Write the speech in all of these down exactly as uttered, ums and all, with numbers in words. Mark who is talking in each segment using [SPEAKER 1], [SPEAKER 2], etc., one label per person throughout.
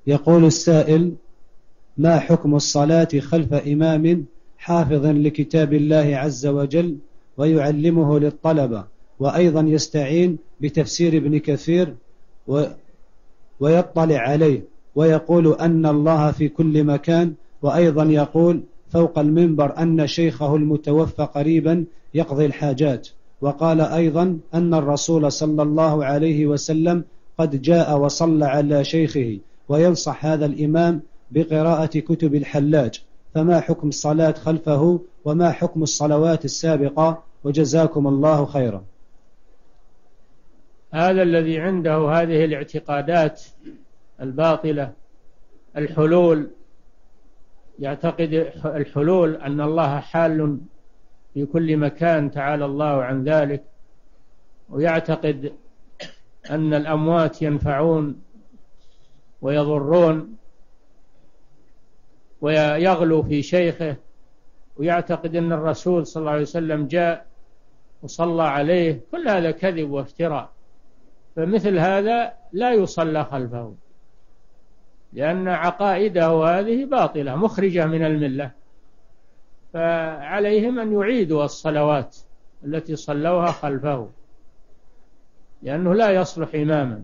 [SPEAKER 1] يقول السائل: ما حكم الصلاة خلف إمام حافظ لكتاب الله عز وجل ويعلمه للطلبة، وأيضا يستعين بتفسير ابن كثير ويطلع عليه، ويقول أن الله في كل مكان، وأيضا يقول فوق المنبر أن شيخه المتوفى قريبا يقضي الحاجات، وقال أيضا أن الرسول صلى الله عليه وسلم قد جاء وصلى على شيخه، وينصح هذا الإمام بقراءة كتب الحلاج، فما حكم الصلاة خلفه وما حكم الصلوات السابقة؟ وجزاكم الله خيرا.
[SPEAKER 2] هذا الذي عنده هذه الاعتقادات الباطلة، الحلول، يعتقد الحلول أن الله حال في كل مكان تعالى الله عن ذلك، ويعتقد أن الأموات ينفعون ويضرون، ويغلو في شيخه، ويعتقد أن الرسول صلى الله عليه وسلم جاء وصلى عليه. كل هذا كذب وافتراء، فمثل هذا لا يصلى خلفه، لأن عقائده هذه باطلة مخرجة من الملة، فعليهم أن يعيدوا الصلوات التي صلوها خلفه، لأنه لا يصلح إماما.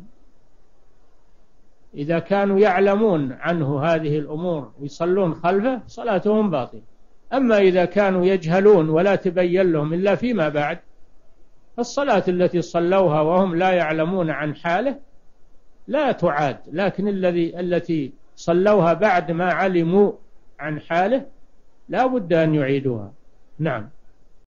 [SPEAKER 2] إذا كانوا يعلمون عنه هذه الأمور ويصلون خلفه صلاتهم باطلة. أما إذا كانوا يجهلون ولا تبين لهم إلا فيما بعد، فالصلاة التي صلوها وهم لا يعلمون عن حاله لا تعاد، لكن الذي التي صلوها بعد ما علموا عن حاله لا بد أن يعيدوها. نعم.